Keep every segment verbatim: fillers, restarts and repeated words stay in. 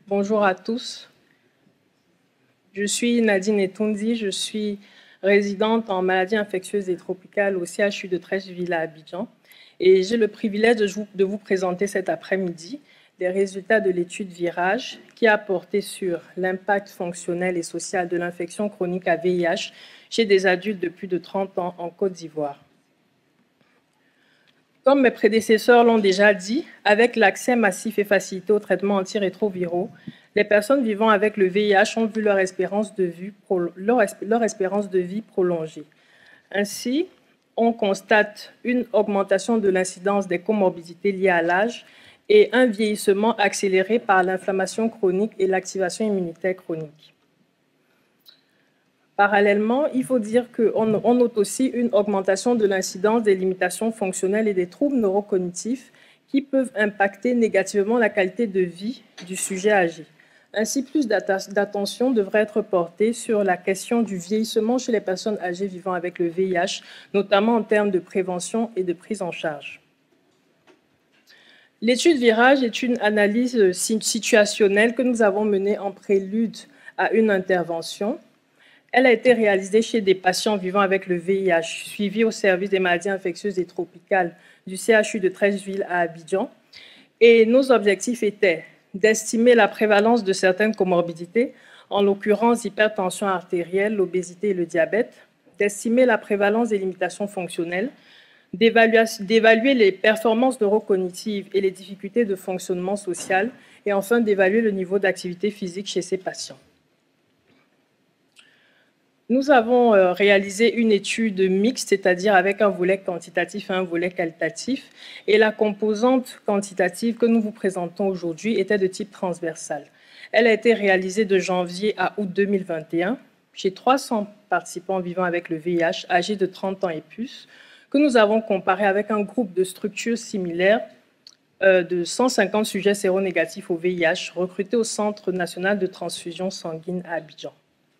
Bonjour à tous. Je suis Nadine Etoundi, je suis résidente en maladies infectieuses et tropicales au C H U de Treichville à Abidjan. Et j'ai le privilège de vous, de vous présenter cet après-midi les résultats de l'étude Virage qui a porté sur l'impact fonctionnel et social de l'infection chronique à V I H chez des adultes de plus de trente ans en Côte d'Ivoire. Comme mes prédécesseurs l'ont déjà dit, avec l'accès massif et facilité aux traitements antirétroviraux, les personnes vivant avec le V I H ont vu leur espérance de vie, leur, leur espérance de vie prolongée. Ainsi, on constate une augmentation de l'incidence des comorbidités liées à l'âge et un vieillissement accéléré par l'inflammation chronique et l'activation immunitaire chronique. Parallèlement, il faut dire qu'on note aussi une augmentation de l'incidence des limitations fonctionnelles et des troubles neurocognitifs qui peuvent impacter négativement la qualité de vie du sujet âgé. Ainsi, plus d'attention devrait être portée sur la question du vieillissement chez les personnes âgées vivant avec le V I H, notamment en termes de prévention et de prise en charge. L'étude Virage est une analyse situationnelle que nous avons menée en prélude à une intervention. Elle a été réalisée chez des patients vivant avec le V I H, suivis au service des maladies infectieuses et tropicales du C H U de Treichville à Abidjan. Et nos objectifs étaient d'estimer la prévalence de certaines comorbidités, en l'occurrence l'hypertension artérielle, l'obésité et le diabète, d'estimer la prévalence des limitations fonctionnelles, d'évaluer les performances neurocognitives et les difficultés de fonctionnement social, et enfin d'évaluer le niveau d'activité physique chez ces patients. Nous avons réalisé une étude mixte, c'est-à-dire avec un volet quantitatif et un volet qualitatif, et la composante quantitative que nous vous présentons aujourd'hui était de type transversal. Elle a été réalisée de janvier à août deux mille vingt et un chez trois cents participants vivant avec le V I H âgés de trente ans et plus, que nous avons comparé avec un groupe de structures similaires de cent cinquante sujets séronégatifs au V I H recrutés au Centre national de transfusion sanguine à Abidjan.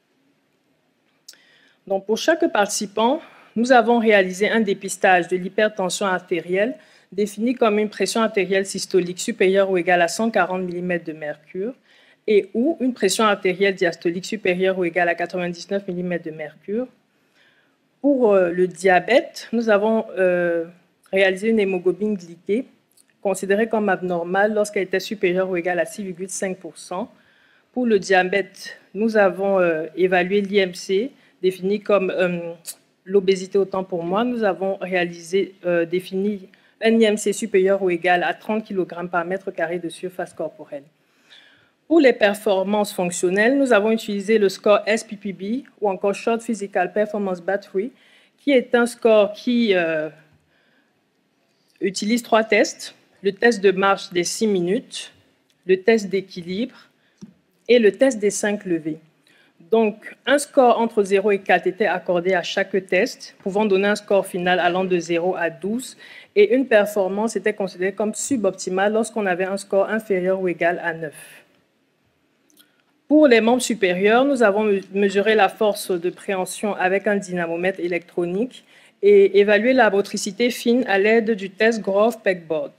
Donc, pour chaque participant, nous avons réalisé un dépistage de l'hypertension artérielle défini comme une pression artérielle systolique supérieure ou égale à cent quarante millimètres de mercure et ou une pression artérielle diastolique supérieure ou égale à quatre-vingt-dix-neuf millimètres de mercure. Pour euh, le diabète, nous avons euh, réalisé une hémoglobine glyquée considérée comme abnormale lorsqu'elle était supérieure ou égale à six virgule cinq pour cent. Pour le diabète, nous avons euh, évalué l'I M C, défini comme euh, l'obésité autant pour moi. Nous avons réalisé, euh, défini un I M C supérieur ou égal à trente kilogrammes par mètre carré de surface corporelle. Pour les performances fonctionnelles, nous avons utilisé le score S P P B ou encore Short Physical Performance Battery, qui est un score qui euh, utilise trois tests: le test de marche des six minutes, le test d'équilibre et le test des cinq levées. Donc, un score entre zéro et quatre était accordé à chaque test, pouvant donner un score final allant de zéro à douze, et une performance était considérée comme suboptimale lorsqu'on avait un score inférieur ou égal à neuf. Pour les membres supérieurs, nous avons mesuré la force de préhension avec un dynamomètre électronique et évalué la motricité fine à l'aide du test Grove-Pegboard.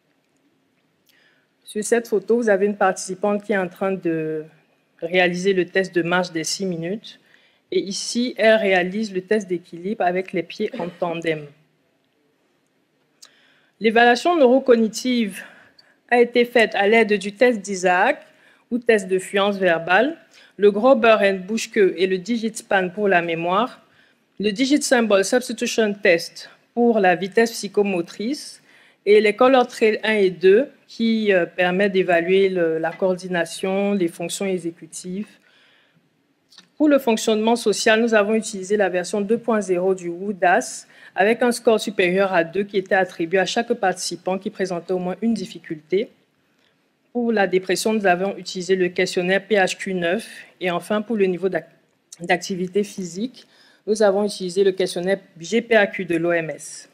Sur cette photo, vous avez une participante qui est en train de réaliser le test de marche des six minutes. Et ici, elle réalise le test d'équilibre avec les pieds en tandem. L'évaluation neurocognitive a été faite à l'aide du test d'Isaac ou test de fluence verbale, le Grober and Buschke et le Digit Span pour la mémoire, le Digit Symbol Substitution Test pour la vitesse psychomotrice et les Color Trail un et deux qui euh, permettent d'évaluer la coordination, les fonctions exécutives. Pour le fonctionnement social, nous avons utilisé la version deux point zéro du W U D A S avec un score supérieur à deux qui était attribué à chaque participant qui présentait au moins une difficulté. Pour la dépression, nous avons utilisé le questionnaire P H Q neuf et enfin pour le niveau d'activité physique, nous avons utilisé le questionnaire G P A Q de l'O M S.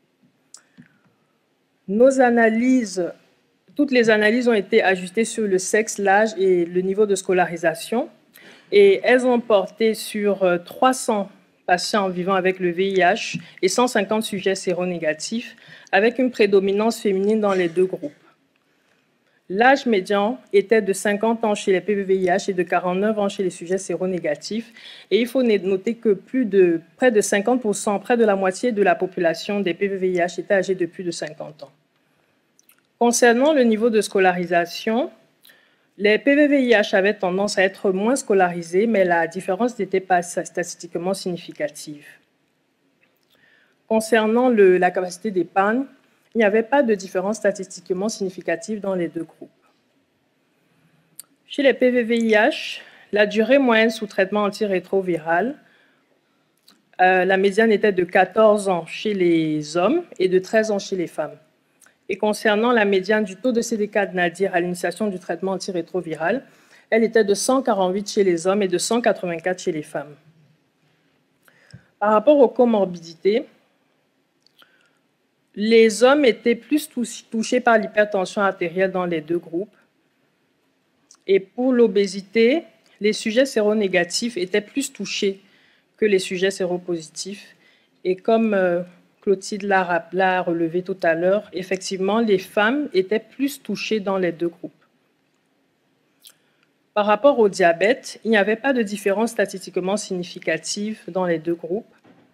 Nos analyses, toutes les analyses ont été ajustées sur le sexe, l'âge et le niveau de scolarisation. Et elles ont porté sur trois cents patients vivant avec le V I H et cent cinquante sujets séronégatifs, avec une prédominance féminine dans les deux groupes. L'âge médian était de cinquante ans chez les P V V I H et de quarante-neuf ans chez les sujets séronégatifs. Et il faut noter que plus de, près de cinquante pour cent, près de la moitié de la population des P V V I H était âgée de plus de cinquante ans. Concernant le niveau de scolarisation, les P V V I H avaient tendance à être moins scolarisés, mais la différence n'était pas statistiquement significative. Concernant le, la capacité d'épargne, il n'y avait pas de différence statistiquement significative dans les deux groupes. Chez les P V V I H, la durée moyenne sous traitement antirétroviral, euh, la médiane était de quatorze ans chez les hommes et de treize ans chez les femmes. Et concernant la médiane du taux de C D quatre nadir à l'initiation du traitement antirétroviral, elle était de cent quarante-huit chez les hommes et de cent quatre-vingt-quatre chez les femmes. Par rapport aux comorbidités, les hommes étaient plus touchés par l'hypertension artérielle dans les deux groupes. Et pour l'obésité, les sujets séronégatifs étaient plus touchés que les sujets séropositifs. Et comme euh, Clotilde l'a relevé tout à l'heure, effectivement, les femmes étaient plus touchées dans les deux groupes. Par rapport au diabète, il n'y avait pas de différence statistiquement significative dans les deux groupes.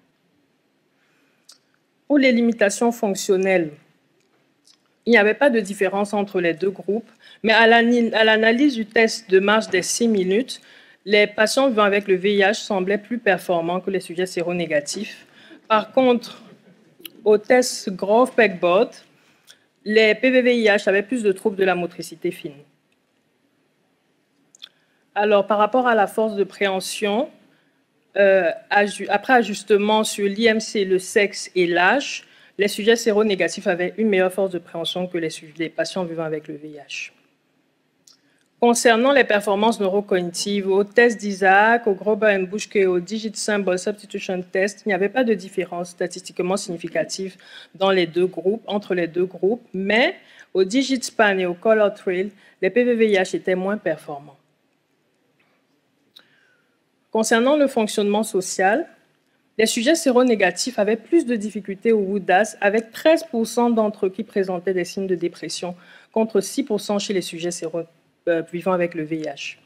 Pour les limitations fonctionnelles, il n'y avait pas de différence entre les deux groupes, mais à l'analyse du test de marche des six minutes, les patients vivant avec le V I H semblaient plus performants que les sujets séronégatifs. Par contre, au test Grove-Pegboard, les P V V I H avaient plus de troubles de la motricité fine. Alors, par rapport à la force de préhension, Euh, après ajustement sur l'I M C, le sexe et l'âge, les sujets séronégatifs avaient une meilleure force de préhension que les, les patients vivant avec le V I H. Concernant les performances neurocognitives, au test d'Isaac, au Grober and Buschke et au Digit Symbol Substitution Test, il n'y avait pas de différence statistiquement significative dans les deux groupes, entre les deux groupes, mais au Digit Span et au Color Trail, les P V V I H étaient moins performants. Concernant le fonctionnement social, les sujets séronégatifs avaient plus de difficultés au WODAS, avec treize pour cent d'entre eux qui présentaient des signes de dépression, contre six pour cent chez les sujets séro, euh, vivant avec le V I H.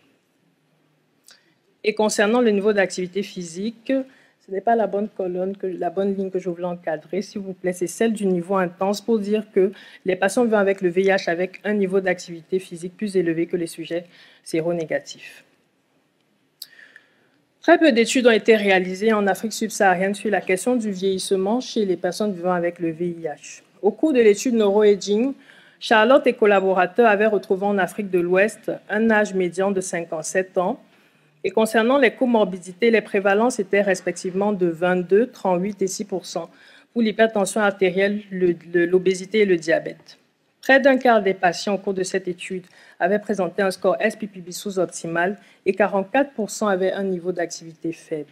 Et concernant le niveau d'activité physique, ce n'est pas la bonne colonne, que, la bonne ligne que je voulais encadrer, s'il vous plaît, c'est celle du niveau intense pour dire que les patients vivant avec le V I H avec un niveau d'activité physique plus élevé que les sujets séronégatifs. Très peu d'études ont été réalisées en Afrique subsaharienne sur la question du vieillissement chez les personnes vivant avec le V I H. Au cours de l'étude Neuroaging, Charlotte et collaborateurs avaient retrouvé en Afrique de l'Ouest un âge médian de cinquante-sept ans. Et concernant les comorbidités, les prévalences étaient respectivement de vingt-deux, trente-huit et six pour cent pour l'hypertension artérielle, l'obésité et le diabète. Près d'un quart des patients au cours de cette étude avaient présenté un score S P P B sous-optimal et quarante-quatre pour cent avaient un niveau d'activité faible.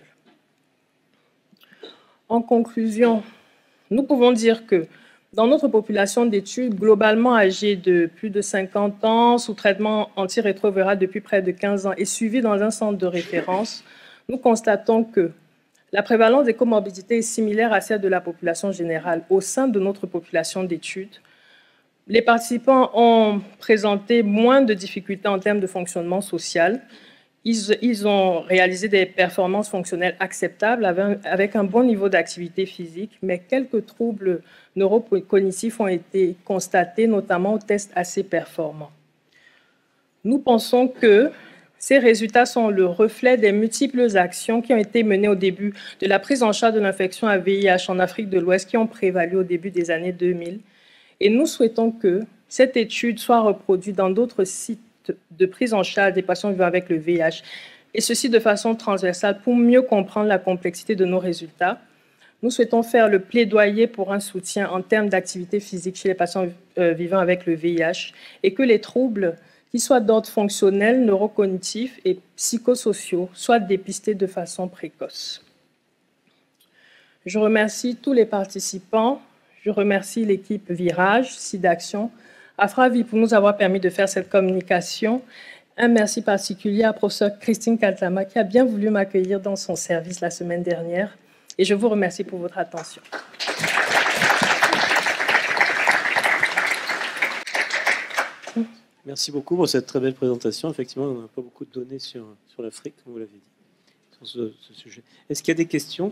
En conclusion, nous pouvons dire que dans notre population d'études globalement âgée de plus de cinquante ans, sous traitement antirétroviral depuis près de quinze ans et suivie dans un centre de référence, nous constatons que la prévalence des comorbidités est similaire à celle de la population générale au sein de notre population d'études. Les participants ont présenté moins de difficultés en termes de fonctionnement social. Ils, ils ont réalisé des performances fonctionnelles acceptables avec un, avec un bon niveau d'activité physique, mais quelques troubles neurocognitifs ont été constatés, notamment aux tests assez performants. Nous pensons que ces résultats sont le reflet des multiples actions qui ont été menées au début de la prise en charge de l'infection à V I H en Afrique de l'Ouest, qui ont prévalu au début des années deux mille. Et nous souhaitons que cette étude soit reproduite dans d'autres sites de prise en charge des patients vivant avec le V I H, et ceci de façon transversale pour mieux comprendre la complexité de nos résultats. Nous souhaitons faire le plaidoyer pour un soutien en termes d'activité physique chez les patients vivant avec le V I H et que les troubles, qu'ils soient d'ordre fonctionnel, neurocognitif et psychosociaux, soient dépistés de façon précoce. Je remercie tous les participants. Je remercie l'équipe Virage, SIDAction, Afravi pour nous avoir permis de faire cette communication. Un merci particulier à professeur Christine Kaltama qui a bien voulu m'accueillir dans son service la semaine dernière. Et je vous remercie pour votre attention. Merci beaucoup pour cette très belle présentation. Effectivement, on n'a pas beaucoup de données sur, sur l'Afrique, comme vous l'avez dit, sur ce, ce sujet. Est-ce qu'il y a des questions?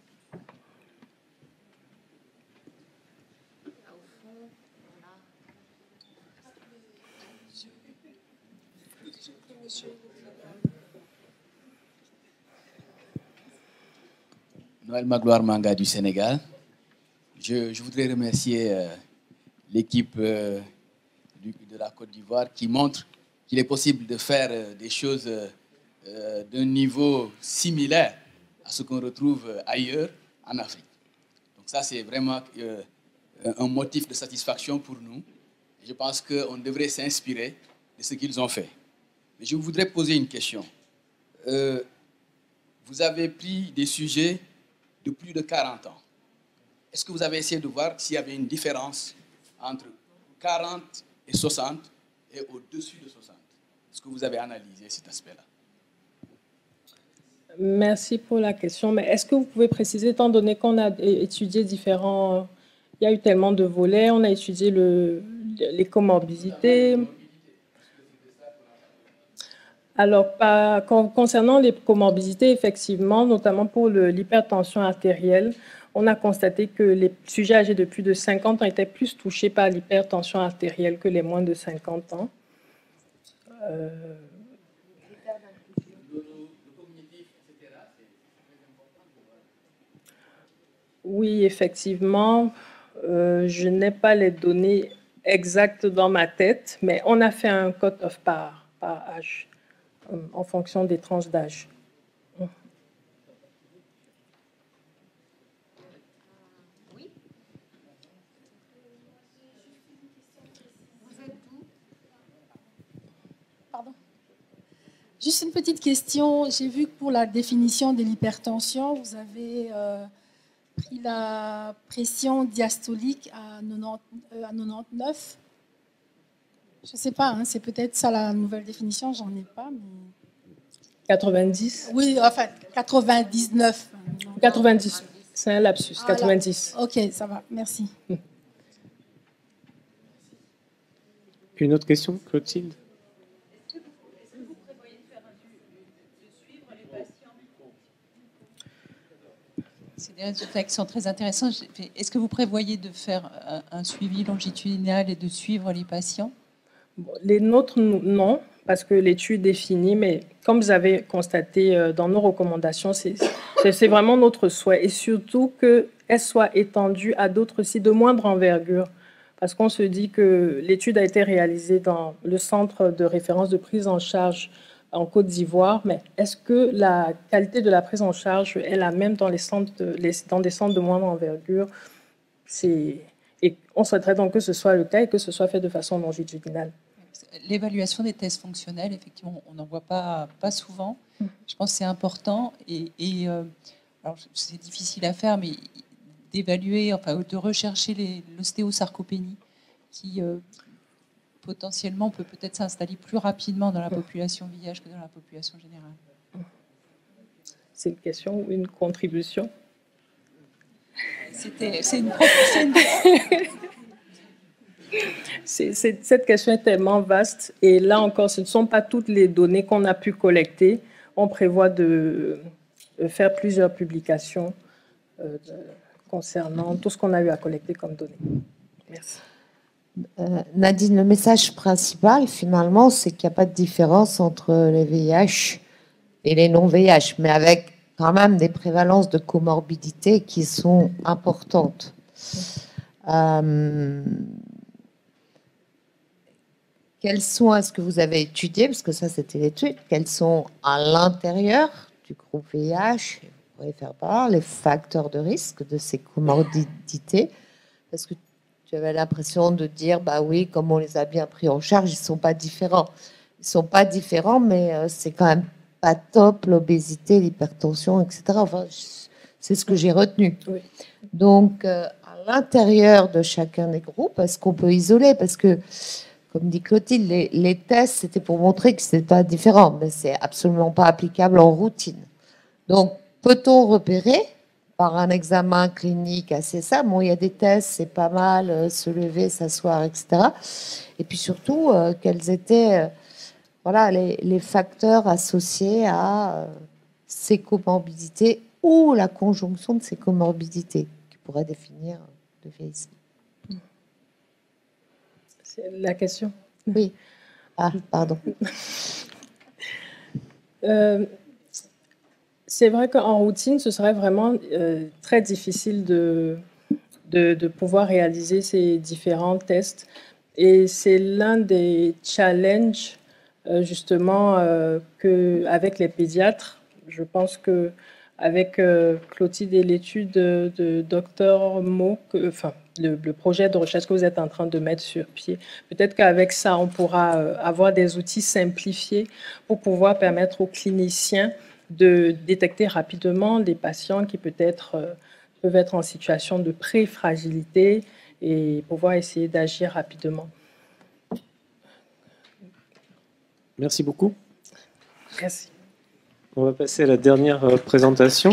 Noël Magloire Manga du Sénégal. Je, je voudrais remercier euh, l'équipe euh, du- de la Côte d'Ivoire qui montre qu'il est possible de faire euh, des choses euh, euh, d'un niveau similaire à ce qu'on retrouve euh, ailleurs en Afrique. Donc ça, c'est vraiment euh, un motif de satisfaction pour nous. Et je pense qu'on devrait s'inspirer de ce qu'ils ont fait. Mais je voudrais poser une question. Euh, vous avez pris des sujets de plus de quarante ans. Est-ce que vous avez essayé de voir s'il y avait une différence entre quarante et soixante et au-dessus de soixante? Est-ce que vous avez analysé cet aspect-là? Merci pour la question, mais est-ce que vous pouvez préciser, étant donné qu'on a étudié différents... Il y a eu tellement de volets, on a étudié le, les comorbidités. Alors, par- con- concernant les comorbidités, effectivement, notamment pour le- l'hypertension artérielle, on a constaté que les sujets âgés de plus de cinquante ans étaient plus touchés par l'hypertension artérielle que les moins de cinquante ans. Euh, oui, effectivement, euh, je n'ai pas les données exactes dans ma tête, mais on a fait un cut-off par, par âge, euh, en fonction des tranches d'âge. Pardon. Juste une petite question. J'ai vu que pour la définition de l'hypertension, vous avez euh, pris la pression diastolique à, quatre-vingt-dix, euh, à quatre-vingt-dix-neuf. Je ne sais pas, hein, c'est peut-être ça la nouvelle définition, j'en ai pas. Mais... quatre-vingt-dix? Oui, enfin quatre-vingt-dix-neuf. quatre-vingt-dix, c'est un lapsus, Ah, quatre-vingt-dix. là. Ok, ça va, merci. Une autre question, Clotilde? C'est des résultats qui sont très intéressants. Est-ce que vous prévoyez de faire un, un suivi longitudinal et de suivre les patients? Bon, les nôtres, non, parce que l'étude est finie, mais comme vous avez constaté euh, dans nos recommandations, c'est c'est vraiment notre souhait, et surtout qu'elle soit étendue à d'autres sites de moindre envergure, parce qu'on se dit que l'étude a été réalisée dans le centre de référence de prise en charge en Côte d'Ivoire, mais est-ce que la qualité de la prise en charge est la même dans, les centres de, les, dans des centres de moindre envergure? C'est... Et on souhaiterait donc que ce soit le cas et que ce soit fait de façon longitudinale. L'évaluation des tests fonctionnels, effectivement, on n'en voit pas, pas souvent. Je pense que c'est important. Et, et euh, alors c'est difficile à faire, mais d'évaluer, enfin, de rechercher l'ostéosarcopénie qui euh, potentiellement peut peut-être s'installer plus rapidement dans la population V I H que dans la population générale. C'est une question ou une contribution? C'était, c'est une proposition. C'est, c'est, cette question est tellement vaste et là encore, ce ne sont pas toutes les données qu'on a pu collecter. On prévoit de, de faire plusieurs publications euh, de, concernant tout ce qu'on a eu à collecter comme données. Merci. Euh, Nadine, le message principal, finalement, c'est qu'il n'y a pas de différence entre les V I H et les non-V I H, mais avec quand même des prévalences de comorbidité qui sont importantes. Euh, Quelles sont, est-ce que vous avez étudié, parce que ça c'était l'étude, quels sont à l'intérieur du groupe V I H, vous pourrez faire part, les facteurs de risque de ces comorbidités? Parce que tu avais l'impression de dire, bah oui, comme on les a bien pris en charge, ils ne sont pas différents. Ils ne sont pas différents, mais euh, c'est quand même pas top, l'obésité, l'hypertension, et cetera. Enfin, c'est ce que j'ai retenu. Oui. Donc, euh, à l'intérieur de chacun des groupes, est-ce qu'on peut isoler? Parce que, comme dit Clotilde, les, les tests, c'était pour montrer que ce n'était pas différent, mais c'est absolument pas applicable en routine. Donc, peut-on repérer, par un examen clinique assez simple. Bon, il y a des tests, c'est pas mal, euh, se lever, s'asseoir, et cetera. Et puis surtout, euh, quels étaient euh, voilà, les, les facteurs associés à euh, ces comorbidités ou la conjonction de ces comorbidités qui pourraient définir le vieillissement. C'est la question. Oui. Ah, pardon. Euh, c'est vrai qu'en routine, ce serait vraiment euh, très difficile de, de, de pouvoir réaliser ces différents tests. Et c'est l'un des challenges, euh, justement, euh, que, avec les pédiatres. Je pense que avec euh, Clotilde et l'étude de, de Docteur Mo, que, enfin, le, le projet de recherche que vous êtes en train de mettre sur pied, peut-être qu'avec ça, on pourra euh, avoir des outils simplifiés pour pouvoir permettre aux cliniciens de détecter rapidement des patients qui peut-être euh, peuvent être en situation de pré-fragilité et pouvoir essayer d'agir rapidement. Merci beaucoup. Merci. On va passer à la dernière euh, présentation.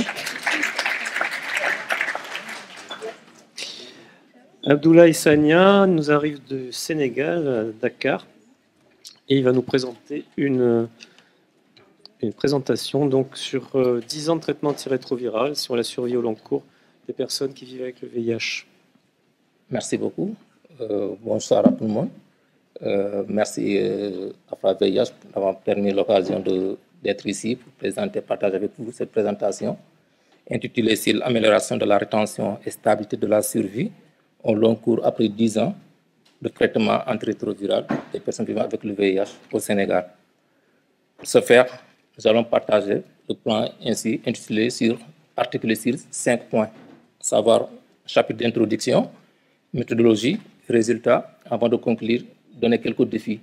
Abdoulaye Sagna nous arrive du Sénégal, à Dakar, et il va nous présenter une, une présentation donc, sur euh, dix ans de traitement antirétroviral sur la survie au long cours des personnes qui vivent avec le V I H. Merci beaucoup. Euh, bonsoir à tout le monde. Euh, merci euh, à F R A V I H d'avoir permis l'occasion d'être ici pour présenter, partager avec vous cette présentation intitulée sur l'amélioration de la rétention et stabilité de la survie au long cours après dix ans de traitement antirétroviral des personnes vivant avec le V I H au Sénégal. Pour ce faire, nous allons partager le plan ainsi intitulé sur, articulé sur cinq points, à savoir chapitre d'introduction, méthodologie, résultats, avant de conclure, donner quelques défis.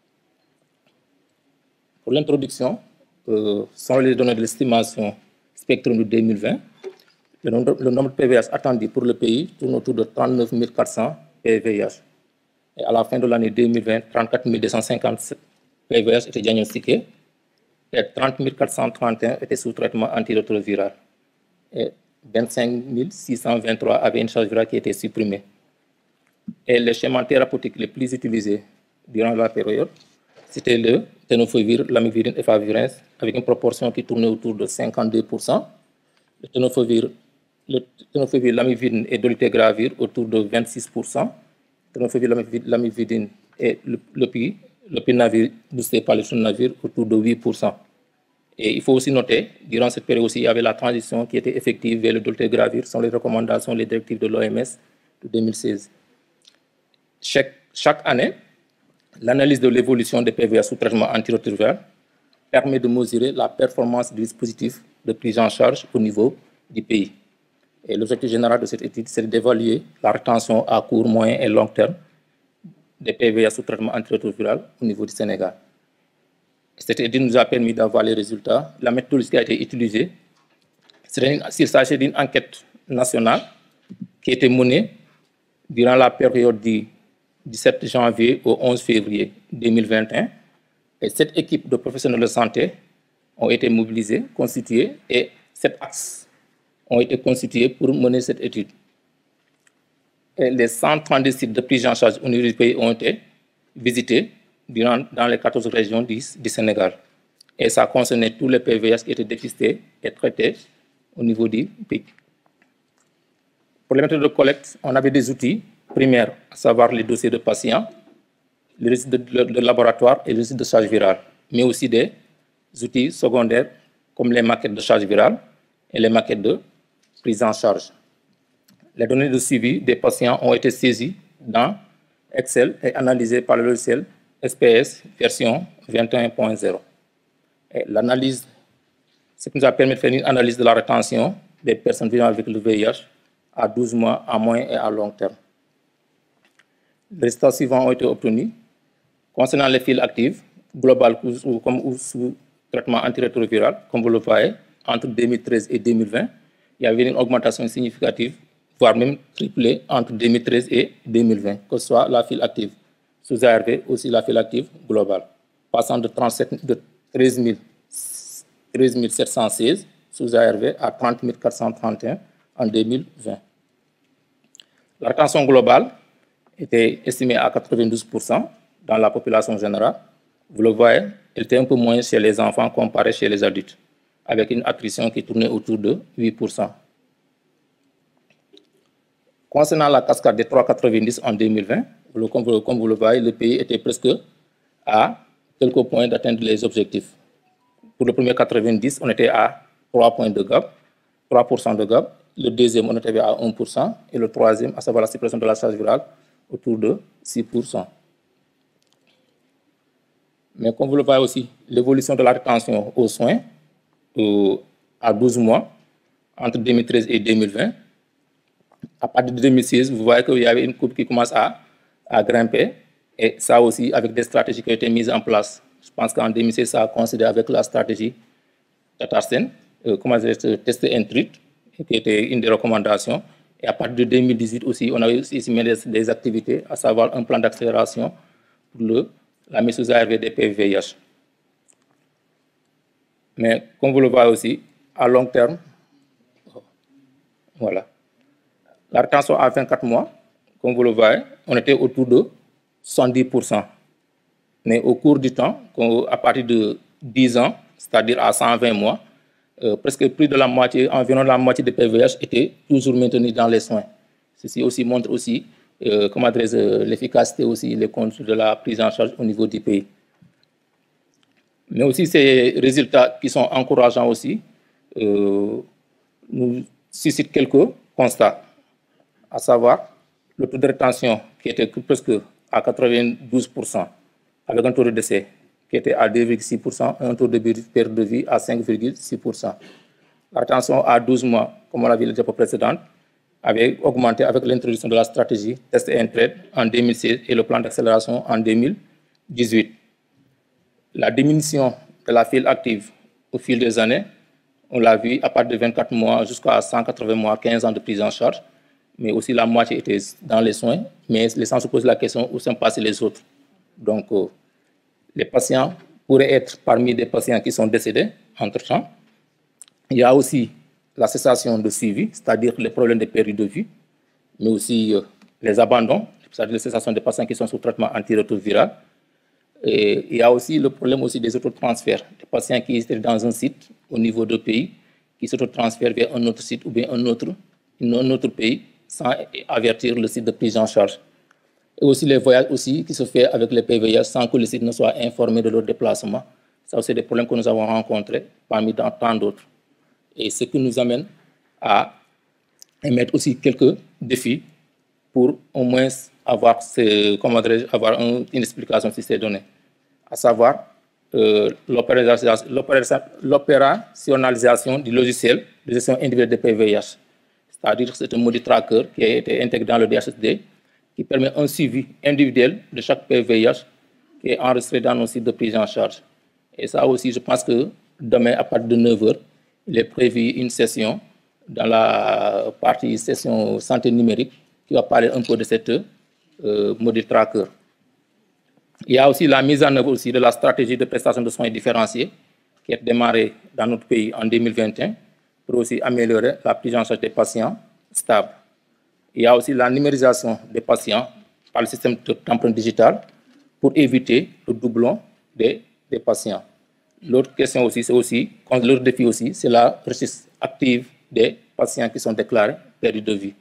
Pour l'introduction, euh, selon les données de l'estimation Spectrum de deux mille vingt, le nombre, le nombre de P V H attendu pour le pays tourne autour de trente-neuf mille quatre cents P V H. Et à la fin de l'année deux mille vingt, trente-quatre mille deux cent cinquante-sept P V H étaient diagnostiqués et trente mille quatre cent trente et un étaient sous traitement antirétroviral. Et vingt-cinq mille six cent vingt-trois avaient une charge virale qui était supprimée. Et les schémas thérapeutiques les plus utilisés durant la période, c'était le tenofovir, l'amivudine et favipiravir, avec une proportion qui tournait autour de cinquante-deux pour cent. Le tenofovir, le tenofovir, l'amivudine et dolutegravir autour de vingt-six pour cent. Le tenofovir, l'amivudine et le, le, le lopinavir, boosté par le sonavir, autour de huit pour cent. Et il faut aussi noter, durant cette période aussi, il y avait la transition qui était effective vers le dolutegravir, selon les recommandations, les directives de l'O M S de deux mille seize. Chaque, chaque année, l'analyse de l'évolution des P V H sous traitement antirétroviral permet de mesurer la performance du dispositif de prise en charge au niveau du pays. Et l'objectif général de cette étude, c'est d'évaluer la rétention à court, moyen et long terme des P V H sous traitement antirétroviral au niveau du Sénégal. Cette étude nous a permis d'avoir les résultats. La méthodologie qui a été utilisée, s'il s'agit d'une enquête nationale qui a été menée durant la période du dix-sept janvier au onze février deux mille vingt et un. Et cette équipe de professionnels de santé ont été mobilisés, constitués, et sept axes ont été constitués pour mener cette étude. Et les cent trente-deux sites de prise en charge au niveau du pays ont été visités durant, dans les quatorze régions du, du Sénégal. Et ça concernait tous les P V H qui étaient dépistés et traités au niveau du pays. Pour les méthodes de collecte, on avait des outils primaires, à savoir les dossiers de patients, les registres de, de, de laboratoire et les registres de charge virale, mais aussi des outils secondaires comme les maquettes de charge virale et les maquettes de prise en charge. Les données de suivi des patients ont été saisies dans Excel et analysées par le logiciel S P S version vingt et un point zéro. L'analyse, ce qui nous a permis de faire une analyse de la rétention des personnes vivant avec le V I H à douze mois, à moyen et à long terme. Les résultats suivants ont été obtenus. Concernant les files actives, globales ou, comme, ou sous traitement antirétroviral, comme vous le voyez, entre deux mille treize et deux mille vingt, il y avait une augmentation significative, voire même triplée entre deux mille treize et deux mille vingt, que ce soit la file active sous A R V, aussi la file active globale, passant de, trente-sept, de treize mille sept cent seize sous A R V à trente mille quatre cent trente et un en deux mille vingt. La rétention globale était estimée à quatre-vingt-douze pour cent dans la population générale. Vous le voyez, elle était un peu moins chez les enfants comparé chez les adultes, avec une attrition qui tournait autour de huit pour cent. Concernant la cascade des trois virgule quatre-vingt-dix en deux mille vingt, comme vous, comme vous le voyez, le pays était presque à quelques points d'atteindre les objectifs. Pour le premier quatre-vingt-dix, on était à trois points de gap, trois pour cent de gap. Le deuxième, on était à un pour cent. Et le troisième, à savoir la suppression de la charge virale, autour de six pour cent. Mais comme vous le voyez aussi, l'évolution de la rétention aux soins euh, à douze mois, entre deux mille treize et deux mille vingt, à partir de deux mille seize, vous voyez qu'il y avait une courbe qui commence à, à grimper. Et ça aussi, avec des stratégies qui ont été mises en place. Je pense qu'en deux mille seize, ça a coïncidé avec la stratégie Tatarsen, euh, comment dire, tester un truc, qui était une des recommandations. Et à partir de deux mille dix-huit aussi, on a aussi mis des, des activités, à savoir un plan d'accélération pour le, la mise sous A R V des P V I H. Mais comme vous le voyez aussi, à long terme, voilà. La rétention à vingt-quatre mois, comme vous le voyez, on était autour de soixante-dix pour cent. Mais au cours du temps, à partir de dix ans, c'est-à-dire à cent vingt mois, euh, presque plus de la moitié, environ la moitié des P V H étaient toujours maintenus dans les soins. Ceci aussi montre aussi euh, comment euh, l'efficacité aussi, les comptes de la prise en charge au niveau du pays. Mais aussi ces résultats qui sont encourageants aussi euh, nous suscitent quelques constats, à savoir le taux de rétention qui était presque à quatre-vingt-douze pour cent, avec un taux de décès qui était à deux virgule six pour cent et un taux de perte de vie à cinq virgule six pour cent. La rétention à douze mois, comme on l'a vu la diapo précédente, avait augmenté avec l'introduction de la stratégie Test and Trade en deux mille seize et le plan d'accélération en deux mille dix-huit. La diminution de la file active au fil des années, on l'a vu à partir de vingt-quatre mois jusqu'à cent quatre-vingts mois, quinze ans de prise en charge, mais aussi la moitié était dans les soins, mais les gens se posent la question où sont passés les autres. Donc, euh, les patients pourraient être parmi des patients qui sont décédés entre-temps. Il y a aussi la cessation de suivi, c'est-à-dire les problèmes de perte de vue, mais aussi euh, les abandons, c'est-à-dire la cessation des patients qui sont sous traitement antirétroviral. Et il y a aussi le problème aussi des autotransferts, des patients qui étaient dans un site au niveau de pays, qui s'autotransfèrent vers un autre site ou bien un autre, un autre pays sans avertir le site de prise en charge. Et aussi les voyages aussi qui se font avec les P V I H sans que le site ne soit informé de leur déplacement. Ça, c'est des problèmes que nous avons rencontrés parmi tant d'autres. Et ce qui nous amène à émettre aussi quelques défis pour au moins avoir, ce, comment avoir un, une explication sur ces données. À savoir euh, l'opérationnalisation du logiciel de gestion individuelle des P V I H. C'est-à-dire que c'est un module tracker qui a été intégré dans le D H S D qui permet un suivi individuel de chaque P V I H qui est enregistré dans nos sites de prise en charge. Et ça aussi, je pense que demain, à partir de neuf heures, il est prévu une session dans la partie session santé numérique qui va parler un peu de cette euh, module tracker. Il y a aussi la mise en œuvre aussi de la stratégie de prestation de soins différenciés qui est démarrée dans notre pays en deux mille vingt et un pour aussi améliorer la prise en charge des patients stables. Il y a aussi la numérisation des patients par le système d'empreinte digitale pour éviter le doublon des, des patients. L'autre question aussi, c'est aussi, l'autre défi aussi, c'est la recherche active des patients qui sont déclarés perdus de vue.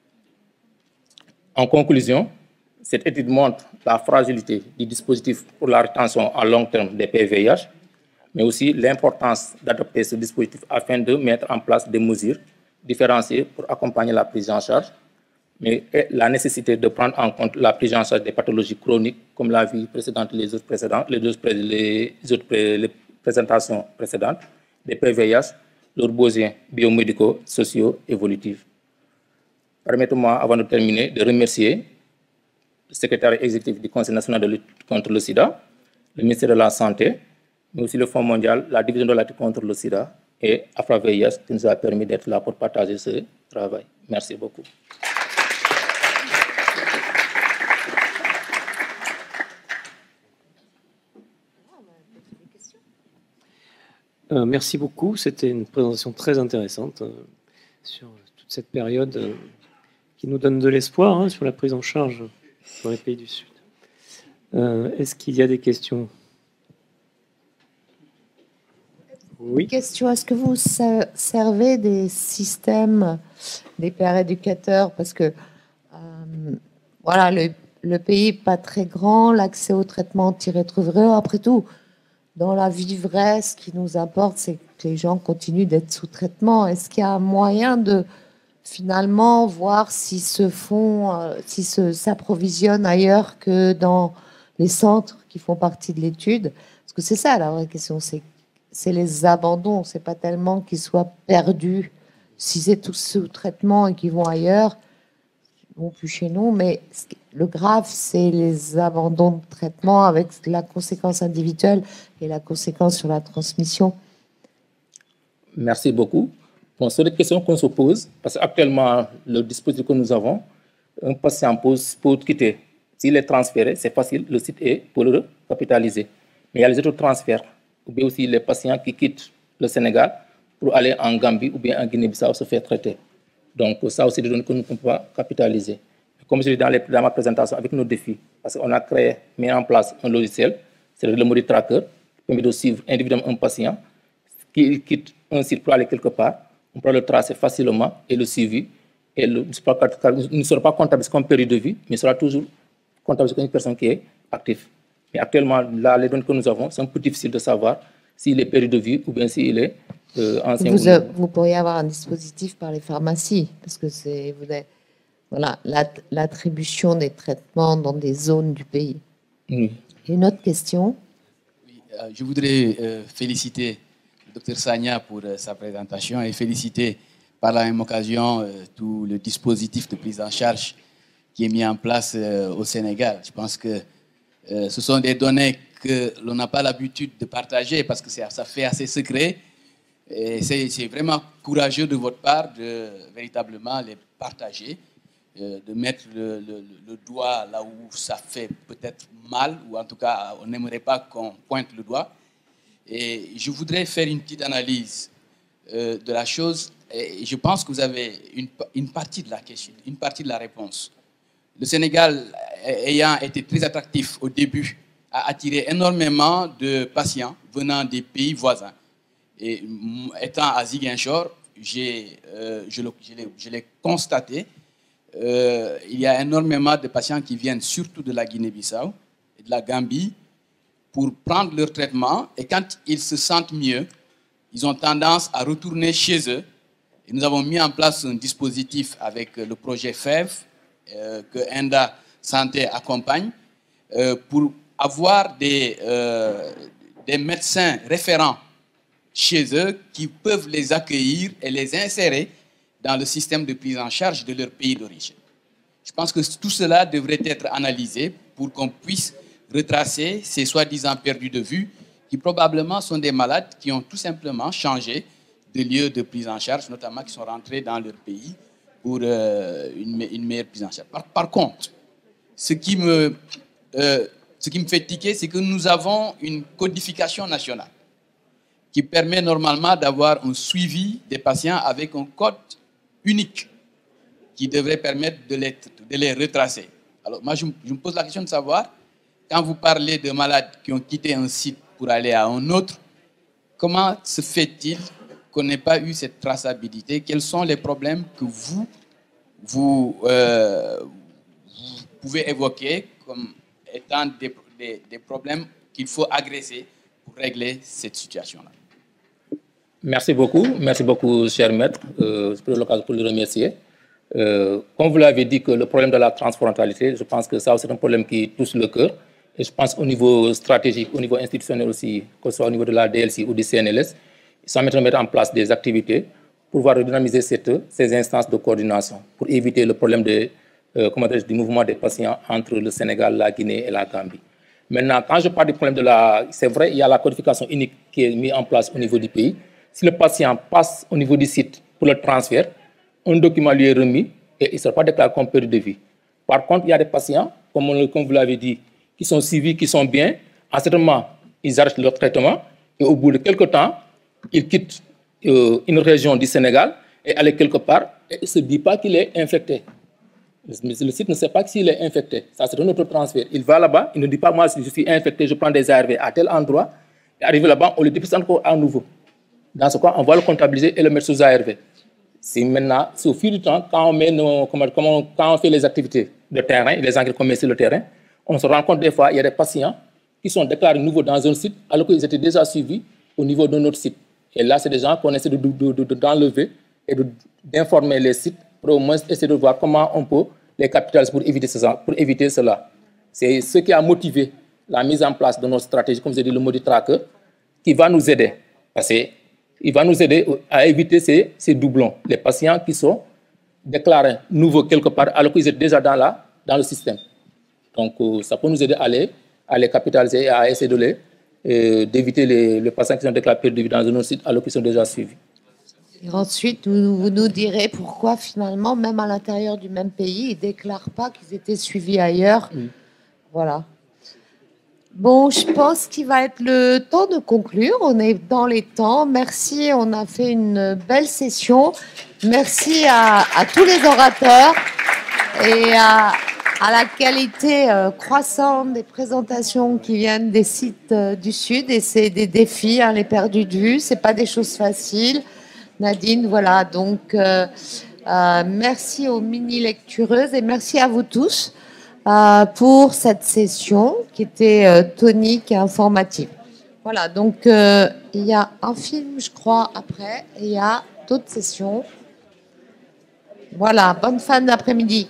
En conclusion, cette étude montre la fragilité du dispositif pour la rétention à long terme des P V I H, mais aussi l'importance d'adopter ce dispositif afin de mettre en place des mesures différenciées pour accompagner la prise en charge, mais la nécessité de prendre en compte la prise en charge des pathologies chroniques, comme l'a vu précédente les autres précédentes, les, deux, les, autres, les présentations précédentes, des P V I H, leurs besoins biomédicaux, sociaux, évolutifs. Permettez-moi, avant de terminer, de remercier le secrétaire exécutif du Conseil national de lutte contre le sida, le ministère de la Santé, mais aussi le Fonds mondial, la division de la lutte contre le sida et AFRA-V I H qui nous a permis d'être là pour partager ce travail. Merci beaucoup. Euh, merci beaucoup. C'était une présentation très intéressante euh, sur tout toute cette période euh, qui nous donne de l'espoir hein, sur la prise en charge dans les pays du Sud. Euh, Est-ce qu'il y a des questions? Oui. Question, est-ce que vous servez des systèmes des pères éducateurs? Parce que euh, voilà, le, le pays n'est pas très grand, l'accès au traitement antirétroviraux, après tout, dans la vie vraie, ce qui nous importe, c'est que les gens continuent d'être sous traitement. Est-ce qu'il y a un moyen de finalement voir s'ils se font, euh, s'ils se, s'approvisionnent ailleurs que dans les centres qui font partie de l'étude? Parce que c'est ça la vraie question, c'est c'est les abandons, c'est pas tellement qu'ils soient perdus. Si c'est tous sous traitement et qu'ils vont ailleurs, ils vont plus chez nous, mais le grave, c'est les abandons de traitement avec la conséquence individuelle et la conséquence sur la transmission. Merci beaucoup. Bon, c'est des questions qu'on se pose, parce qu'actuellement, le dispositif que nous avons, un patient pose pour quitter. S'il est transféré, c'est facile, le site est pour le capitaliser. Mais il y a les autres transferts, ou bien aussi les patients qui quittent le Sénégal pour aller en Gambie ou bien en Guinée-Bissau se faire traiter. Donc, ça aussi, des données que nous ne pouvons pas capitaliser. Comme je l'ai dit dans, les, dans ma présentation, avec nos défis, parce qu'on a créé, mis en place un logiciel, c'est le Modi Tracker, qui permet de suivre individuellement un patient qui quitte un site pour aller quelque part. On peut le tracer facilement et le suivi. Et le, ne sera pas comptable comme période de vie, mais sera toujours comptable comme une personne qui est active. Mais actuellement, là, les données que nous avons, c'est un peu difficile de savoir s'il est péri de vie ou bien s'il est euh, ancien. Vous, euh, vous pourriez avoir un dispositif par les pharmacies, parce que c'est vous avez, voilà, l'attribution des traitements dans des zones du pays. Oui. Une autre question? Oui, euh, je voudrais euh, féliciter le docteur Sagna pour euh, sa présentation et féliciter par la même occasion euh, tout le dispositif de prise en charge qui est mis en place euh, au Sénégal. Je pense que Euh, ce sont des données que l'on n'a pas l'habitude de partager parce que ça fait assez secret. Et c'est vraiment courageux de votre part de véritablement les partager, euh, de mettre le, le, le doigt là où ça fait peut-être mal, ou en tout cas, on n'aimerait pas qu'on pointe le doigt. Et je voudrais faire une petite analyse euh, de la chose. Et je pense que vous avez une, une partie de la question, une partie de la réponse. Le Sénégal, ayant été très attractif au début, a attiré énormément de patients venant des pays voisins. Et étant à Ziguinchor, euh, je l'ai constaté, euh, il y a énormément de patients qui viennent surtout de la Guinée-Bissau et de la Gambie pour prendre leur traitement. Et quand ils se sentent mieux, ils ont tendance à retourner chez eux. Et nous avons mis en place un dispositif avec le projet F E V, Euh, que Enda Santé accompagne, euh, pour avoir des, euh, des médecins référents chez eux qui peuvent les accueillir et les insérer dans le système de prise en charge de leur pays d'origine. Je pense que tout cela devrait être analysé pour qu'on puisse retracer ces soi-disant perdus de vue qui probablement sont des malades qui ont tout simplement changé de lieu de prise en charge, notamment qui sont rentrés dans leur pays pour euh, une, une meilleure prise en charge. Par, par contre, ce qui, me, euh, ce qui me fait tiquer, c'est que nous avons une codification nationale qui permet normalement d'avoir un suivi des patients avec un code unique qui devrait permettre de les, de les retracer. Alors moi, je, je me pose la question de savoir, quand vous parlez de malades qui ont quitté un site pour aller à un autre, comment se fait-il qu'on n'ait pas eu cette traçabilité? Quels sont les problèmes que vous, vous, euh, vous pouvez évoquer comme étant des, des, des problèmes qu'il faut agresser pour régler cette situation-là? Merci beaucoup. Merci beaucoup, cher maître. Euh, je prends l'occasion pour le remercier. Euh, comme vous l'avez dit, que le problème de la transfrontalité, je pense que ça, c'est un problème qui touche le cœur. Et je pense au niveau stratégique, au niveau institutionnel aussi, que ce soit au niveau de la D L C ou du C N L S, ça mettre, mettre en place des activités pour pouvoir redynamiser cette, ces instances de coordination, pour éviter le problème de, euh, comment dire, du mouvement des patients entre le Sénégal, la Guinée et la Gambie. Maintenant, quand je parle du problème de la... C'est vrai, il y a la codification unique qui est mise en place au niveau du pays. Si le patient passe au niveau du site pour le transfert, un document lui est remis et il ne sera pas déclaré comme perdu de vie. Par contre, il y a des patients, comme, on, comme vous l'avez dit, qui sont suivis, qui sont bien. À ce moment, ils arrêtent leur traitement et au bout de quelques temps, ils quittent euh, une région du Sénégal et aller quelque part et ne se dit pas qu'il est infecté. Le site ne sait pas s'il est infecté. Ça, c'est un autre transfert. Il va là-bas, il ne dit pas, moi, si je suis infecté, je prends des A R V à tel endroit. Et arrivé là-bas, on le dépiste encore à nouveau. Dans ce cas, on va le comptabiliser et le mettre sous A R V. C'est maintenant, c'est au fil du temps, quand on, met nos, comment, comment, quand on fait les activités de terrain, les engrais qu'on met sur le terrain, on se rend compte des fois, il y a des patients qui sont déclarés nouveaux dans un site alors qu'ils étaient déjà suivis au niveau de notre site. Et là, c'est des gens qu'on essaie de, de, de, de, d'enlever et d'informer les sites pour au moins essayer de voir comment on peut les capitaliser pour éviter cela. Pour éviter cela. C'est ce qui a motivé la mise en place de notre stratégie, comme je dit, le Maudit Tracker, qui va nous aider. Parce qu'il va nous aider à éviter ces, ces doublons. Les patients qui sont déclarés nouveaux quelque part alors qu'ils étaient déjà dans, la, dans le système. Donc, ça peut nous aider à les, à les capitaliser et à essayer de les, euh, d'éviter les, les patients qui sont déclarés perdus dans un autre site alors qu'ils sont déjà suivis. Et ensuite, vous, vous nous direz pourquoi finalement, même à l'intérieur du même pays, ils ne déclarent pas qu'ils étaient suivis ailleurs. Mmh. Voilà. Bon, je pense qu'il va être le temps de conclure. On est dans les temps. Merci, on a fait une belle session. Merci à, à tous les orateurs et à, à la qualité euh, croissante des présentations qui viennent des sites euh, du Sud. Et c'est des défis, hein, les perdus de vue. Ce n'est pas des choses faciles. Nadine, voilà. Donc, euh, euh, merci aux mini-lectureuses et merci à vous tous. Euh, pour cette session qui était euh, tonique et informative. Voilà, donc euh, il y a un film, je crois, après, et il y a d'autres sessions. Voilà, bonne fin d'après-midi.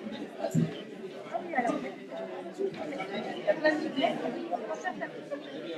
Thank you.